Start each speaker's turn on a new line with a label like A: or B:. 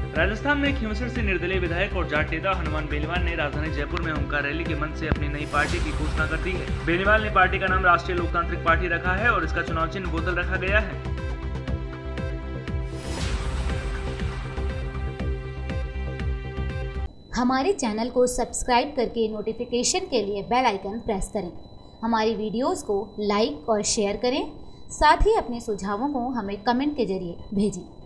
A: राजस्थान में खींवसर से निर्दलीय विधायक और जाट नेता हनुमान बेनीवाल ने राजधानी जयपुर में ओमकार रैली के मंच से अपनी नई पार्टी की घोषणा कर दी है। बेनीवाल ने पार्टी का नाम राष्ट्रीय लोकतांत्रिक पार्टी रखा है और इसका चुनाव चिन्ह बोतल रखा गया है।
B: हमारे चैनल को सब्सक्राइब करके नोटिफिकेशन के लिए बेल आइकन प्रेस करें। हमारी वीडियोस को लाइक और शेयर करें। साथ ही अपने सुझावों को हमें कमेंट के जरिए भेजें।